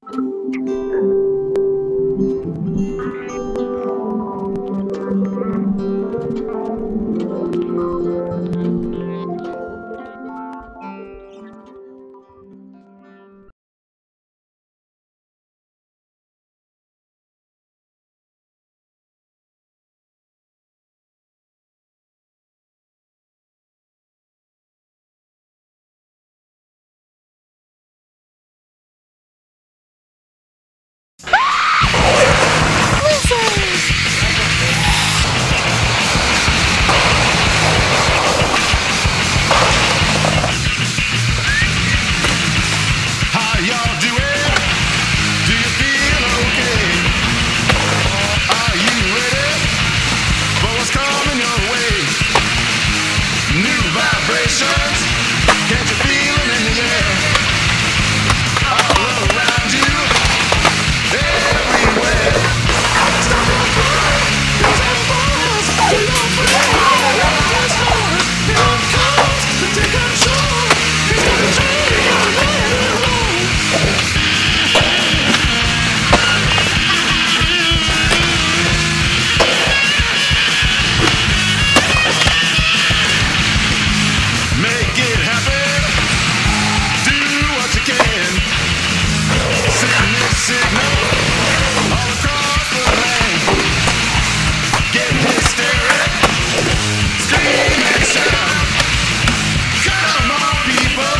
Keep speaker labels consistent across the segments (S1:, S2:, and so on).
S1: How y'all doing? Do you feel okay? Are you ready for what's coming your way? New vibrations, can't you feel them in the air? All around you, everywhere. Stop your pride, 'cause that falls to your brain. Just Lord, here it comes to take control. It's gonna change your life. Make it happen. Do what you can. Send this signal all across the land. Get hysteric. Scream and shout. Come on, people.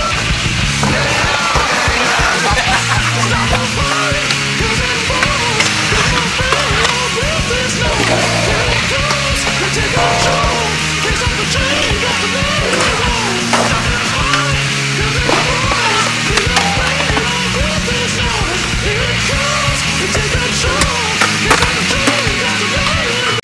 S1: Stop the party, 'cause it falls. Come on, feel with this note. Here it comes to take control. Kicks up the train, got the road. Stop the party, 'cause it falls. Feel with this note. Here it comes to take control. Kicks up the train, got the road.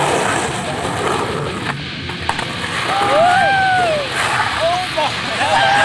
S2: Oh my God.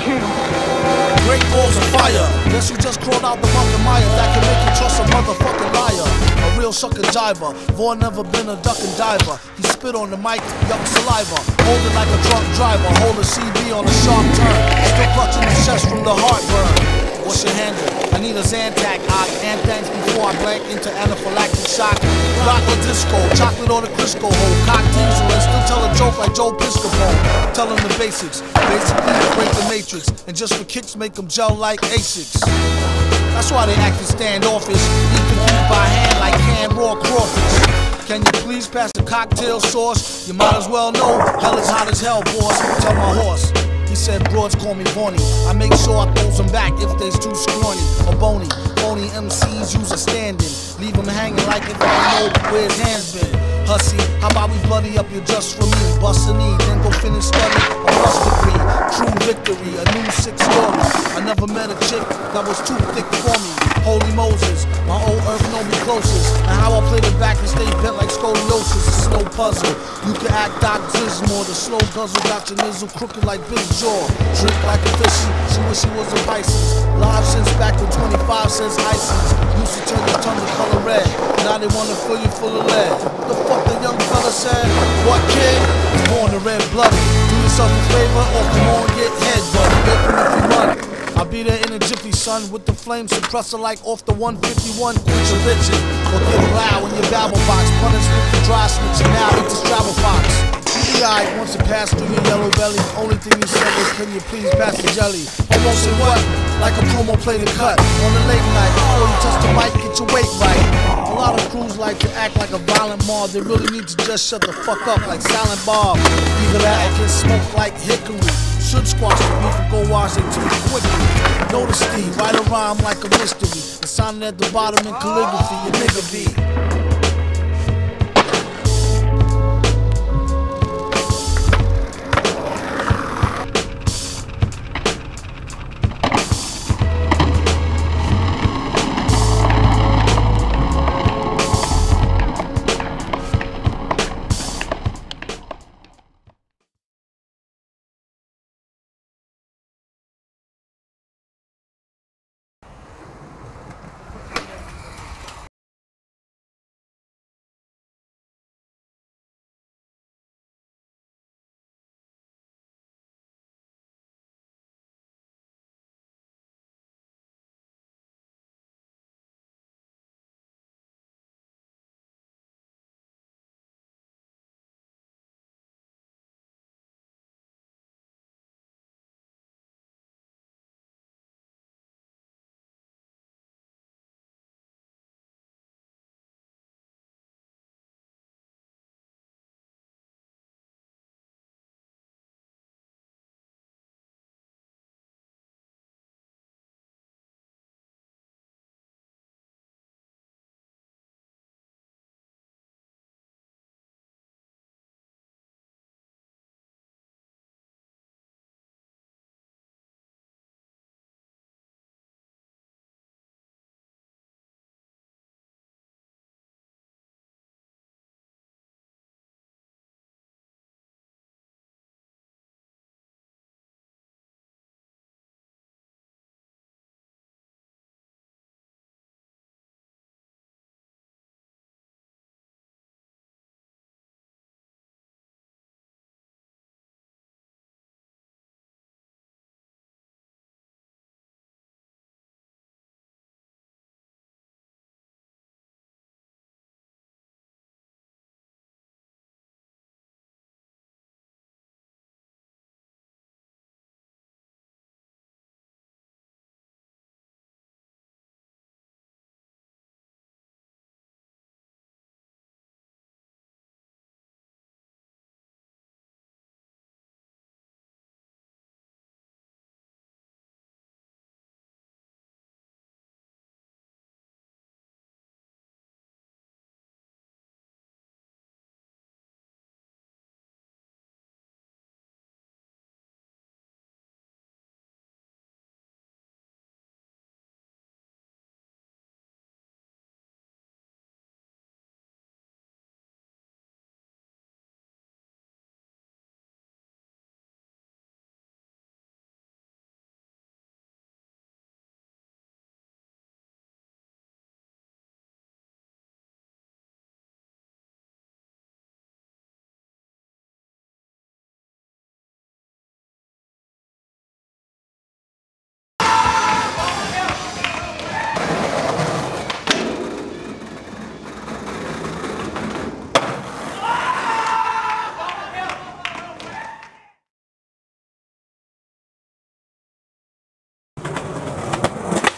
S2: Great balls of fire. Guess who just crawled out the Mountain Maya that can make you trust a motherfucking liar? A real sucker jiver. Vaughn never been a duck and diver. He spit on the mic, yuck saliva. Hold it like a drunk driver. Hold a CB on a sharp turn. Still clutching the chest from the heartburn. What's your handle? I need a Zantac, and thanks before I blank into anaphylactic shock. Rock or disco, chocolate or the Crisco hole. Cocktails and still tell a joke like Joe Piscopo. Tell them the basics, basically break the matrix. And just for kicks make them gel like Asics. That's why they acting standoffish. Eat the beat by hand like canned raw crawfish. Can you please pass the cocktail sauce? You might as well know, hell is hot as hell, boss. Tell my horse. He said broads call me Boney. I make sure I throws them back if they's too scrawny or bony. Phony MCs use a stand-in. Leave him hanging like if I know where his hands been. Hussy, how about we bloody up your just for me? Bust a knee, then go finish study a plus degree. True victory, a new sick story. I never met a chick that was too thick for me. Holy Moses, my old earth know me closest. And how I play the back and stay bent like scoliosis. It's no puzzle. You can act Doc Dismal. The slow guzzle got your nizzle crooked like Big Jaw. Drink like a fishy, she wish she was a Pisces. Live since back when 25 cents ices. Used to turn your tongue to color red. Now they wanna fill you full of lead. The fuck the young fella said? What kid? Was born to red blooded. Do yourself a favor or come on get head buddy. Open if you run. I'll be there in a jiffy, son, with the flame suppressor like off the 151. Quit your bitching or get loud in your babble box. Punishment for dry snitching. Now eat the Straddle Fox. Alright, once it passed through your yellow belly, only thing you said was, can you please pass the jelly? Almost say what? Like a promo play to cut on the late night. Before you touch the mic, get your weight right. A lot of crews like to act like a violent mob. They really need to just shut the fuck up like Silent Bob. Either that or get smoked like hickory. Should squash the beef and go wash their teeth quickly. Notice Steve, write a rhyme like a mystery. And sign it at the bottom in calligraphy, your nigga V.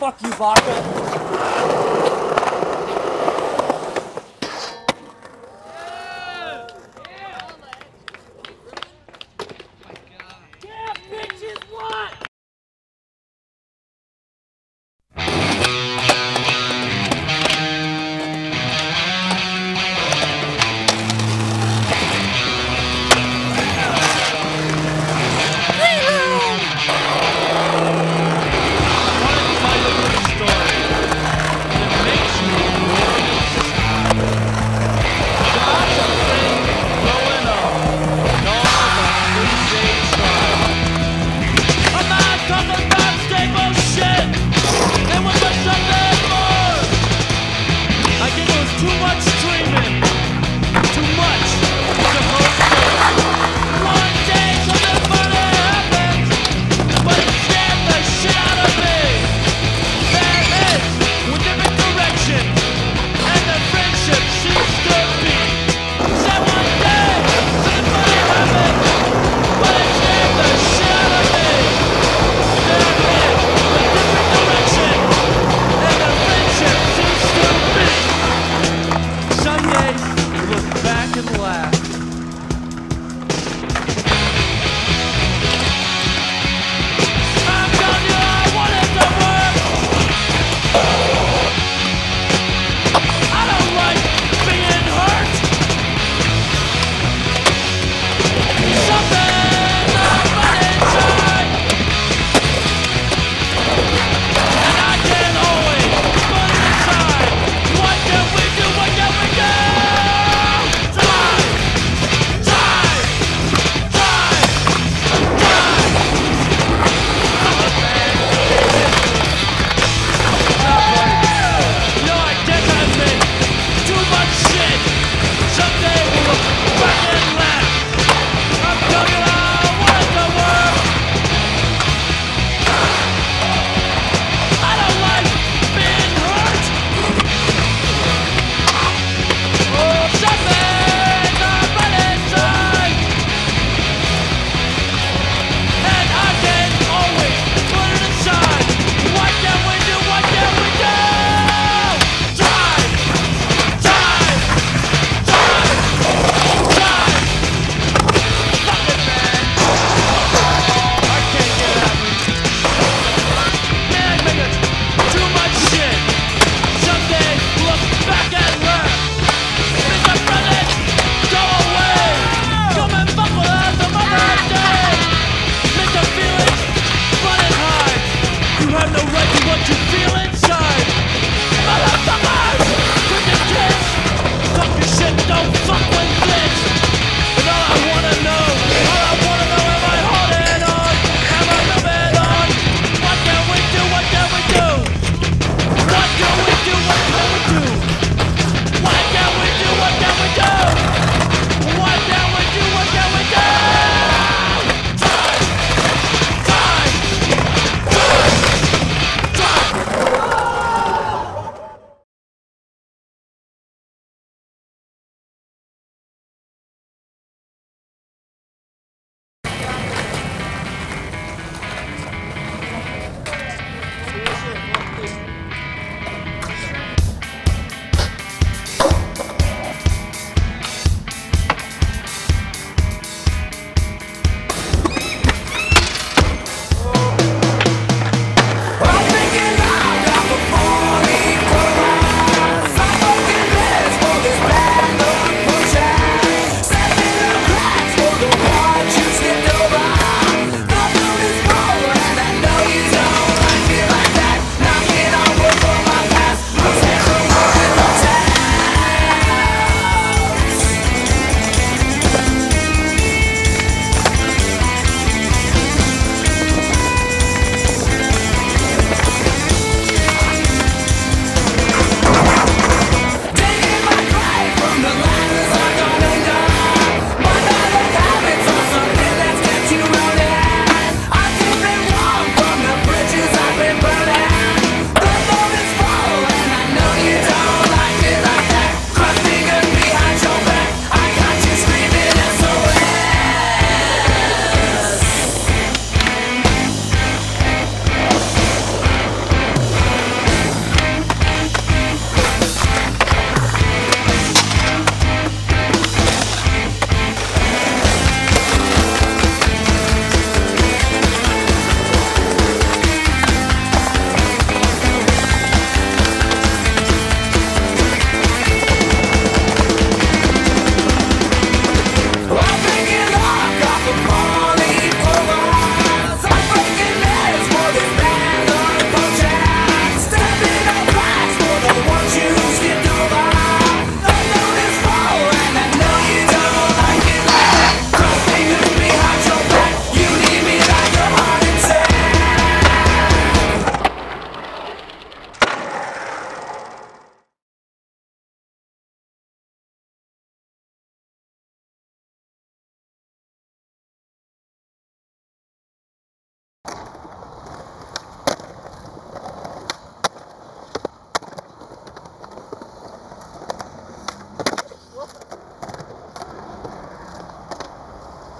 S3: Fuck you, Baka.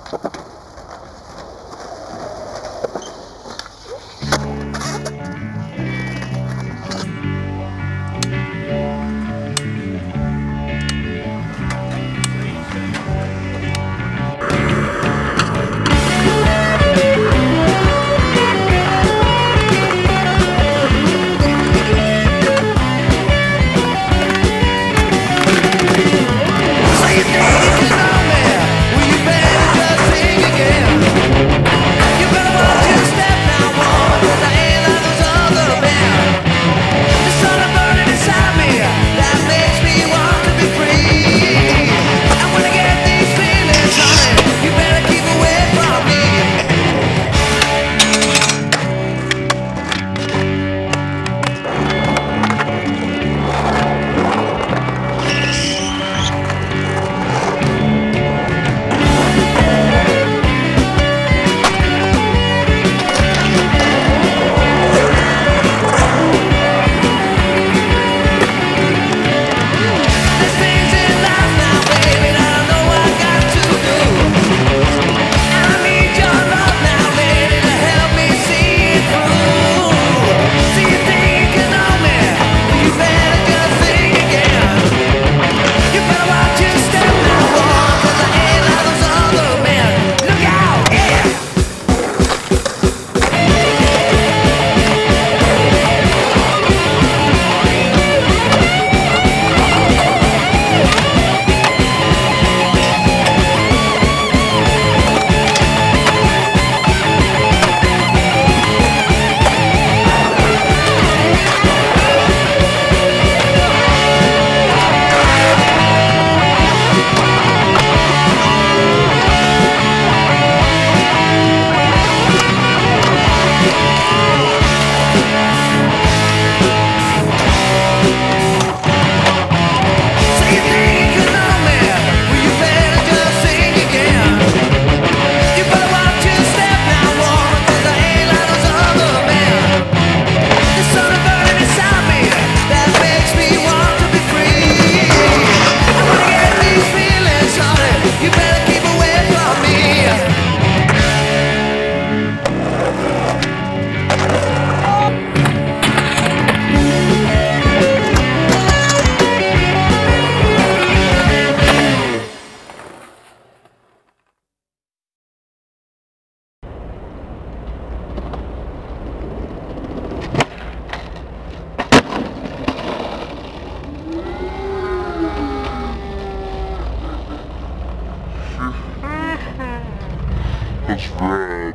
S4: It's red.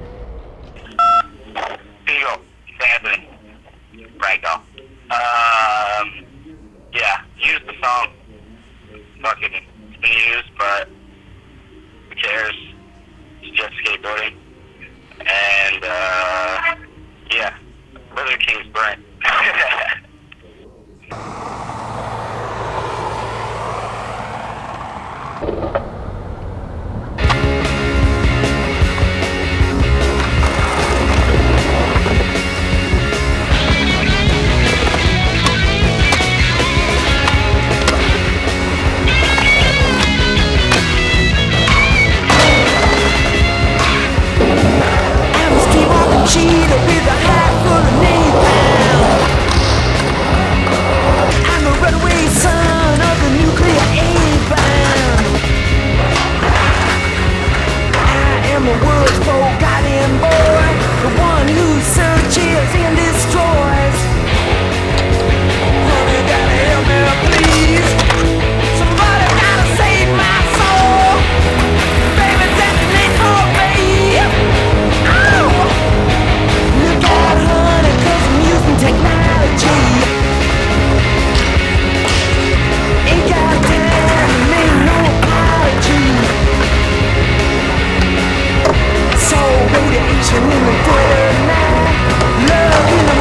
S5: Eagle, Sampson, Franco. Yeah, use the song. Fucking, it's been used, but who cares? It's just skateboarding. And, yeah, Lizard King's burnt.
S1: Cheetah with a hat full of napalm. I'm a runaway son of the nuclear A-bomb. I am the world's forgotten boy, the one who searches and destroys. Honey, gotta help me, please. Somebody gotta save my soul. Baby, detonate for me. Look out, honey, 'cause I'm using technology. Ain't got time to make no apology. So radiation in the dead of night, love in the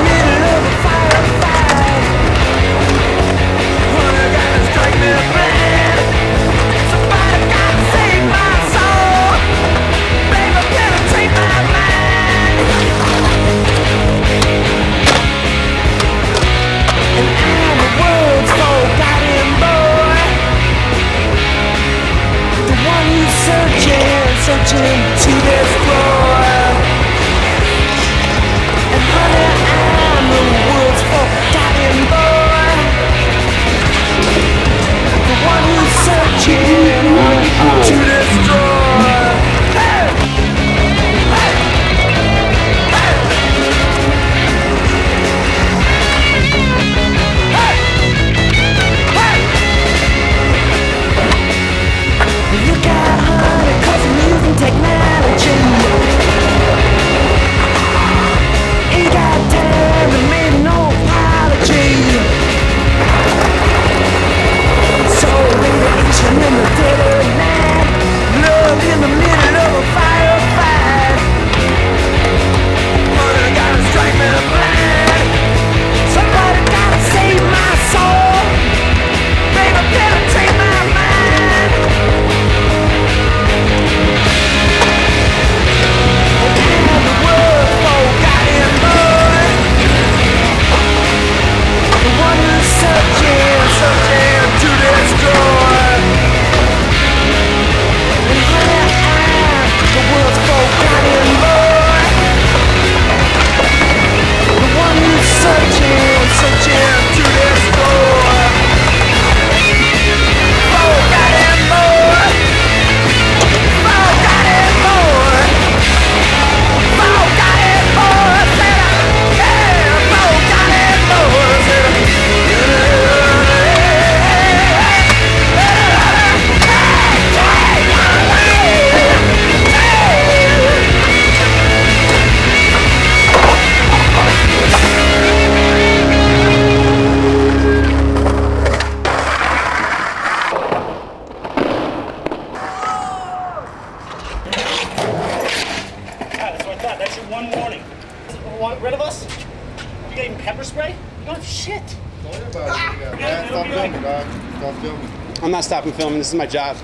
S3: That's what I thought. That's your one warning. Want rid of us? You got even pepper spray? You don't have shit.
S4: Don't worry about it. Man, stop filming, dog. Stop filming.
S6: I'm not stopping filming. This is my job.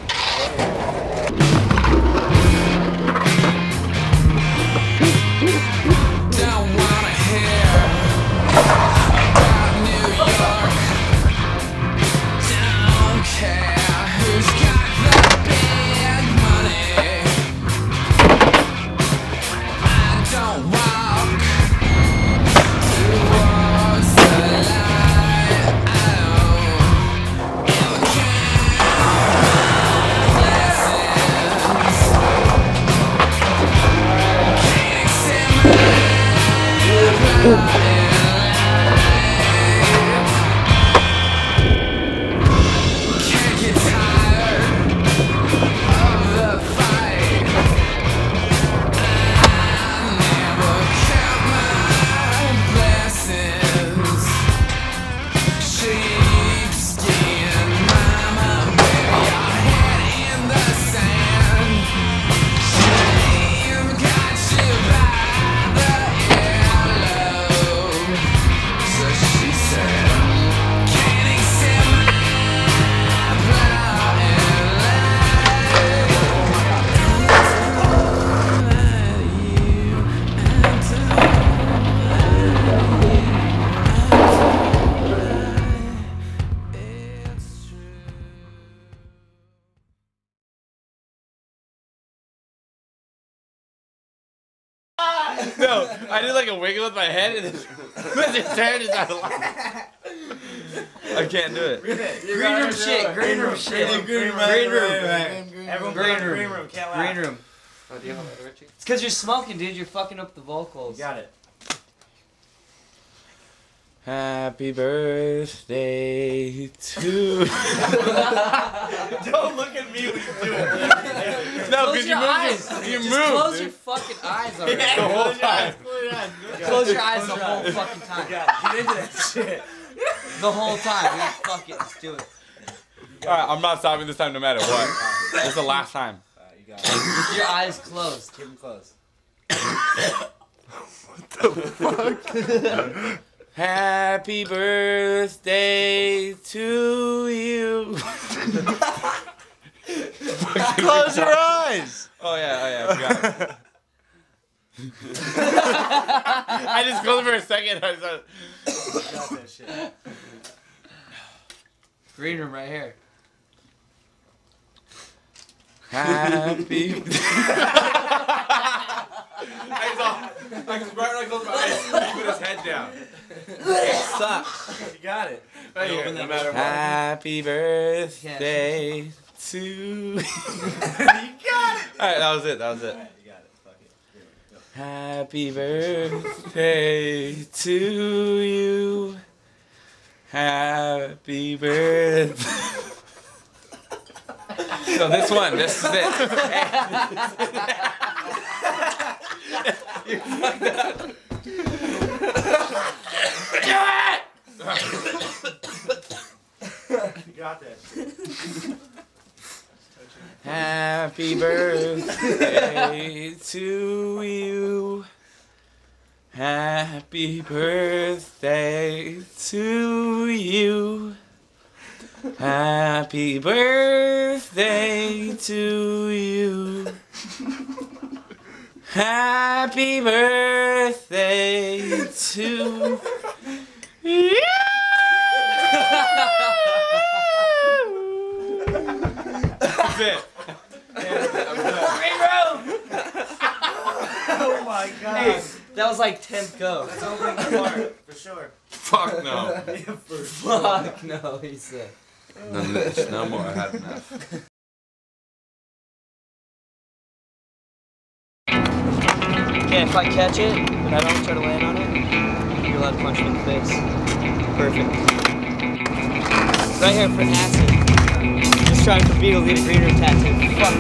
S1: Don't wanna hear about New York. Don't care who's got the big money. I don't walk towards the light. I don't ever can't get tired of the fight. I never count my blessings. Sheepskin mama, bury your head in the sand. Shame got you by the earlobe. So she said, can't accept my blood and
S7: No, I did like a wiggle with my head and then just turned it out. I can't do it.
S8: Green room shit. Green room shit. Green room.
S3: Everyone
S8: Green room.
S3: green room. Can't laugh.
S8: Green room. It's because you're smoking, dude. You're fucking up the vocals.
S3: Got it.
S7: Happy birthday to
S3: Don't look at me when you do it.
S7: No,
S8: Close
S7: because
S8: your eyes.
S7: you
S8: Just
S7: moved.
S8: close your fucking eyes already.
S7: The whole time.
S8: Close your eyes the whole fucking time.
S3: Get into that shit.
S8: The whole time. Dude. Fuck it. Let's do it.
S7: Alright, I'm not stopping this time no matter what. This is the last time.
S3: You got it.
S8: With your eyes closed.
S3: Keep them closed.
S7: Happy birthday to you.
S4: Close your eyes.
S7: Oh yeah, I forgot. I just closed for a second. I
S3: Got that shit.
S8: Green room right here.
S7: Happy. I just right when I closed my eyes, he put his head down. Sucks.
S3: You got it.
S7: Right here, no matter what. Happy birthday to you.
S3: You got it.
S7: Alright, that was it. That was it.
S3: You got it. Fuck it. Go.
S7: Happy birthday to you. Happy birthday. So this one, this is it. You fucked up.
S3: You got that.
S7: Happy birthday to you. Happy birthday to you. Happy birthday to you. Happy birthday to you. That's it.
S8: Green room!
S3: Oh my god.
S8: Hey, that was like 10th go.
S3: That's opening the part, for sure.
S7: Fuck no.
S3: Yeah, for sure.
S8: Fuck no, he said.
S7: No more. I had enough.
S8: Okay, if I catch it, but I don't try to land on it, you're allowed to punch me in the face. Perfect. Right here for acid. Just trying for Beagle to get a green room tattoo. Fuck.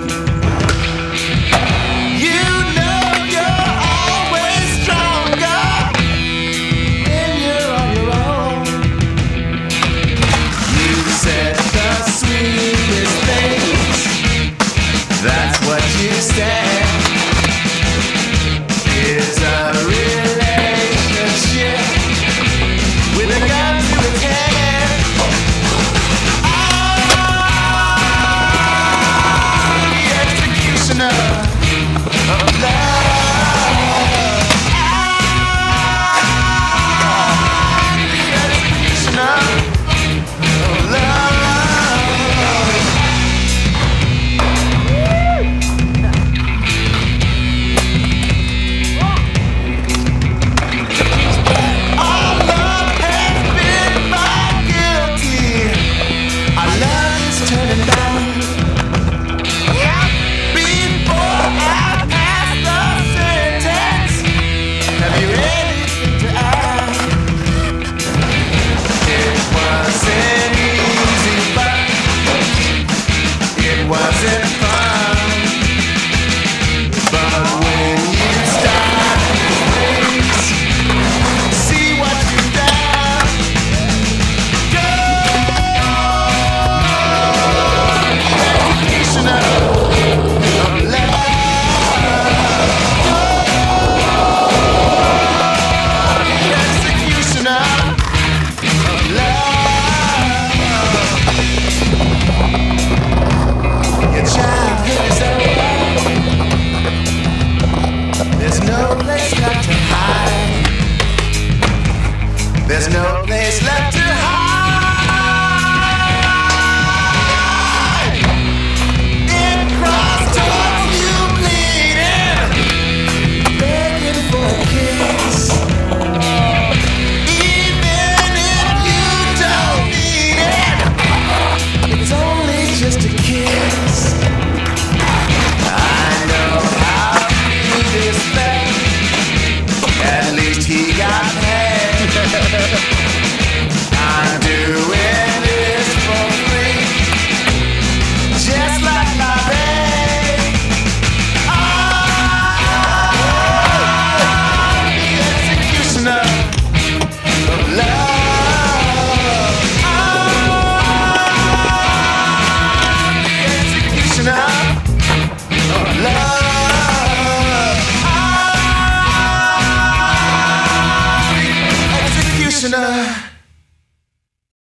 S1: You know you're always stronger. There's no place left to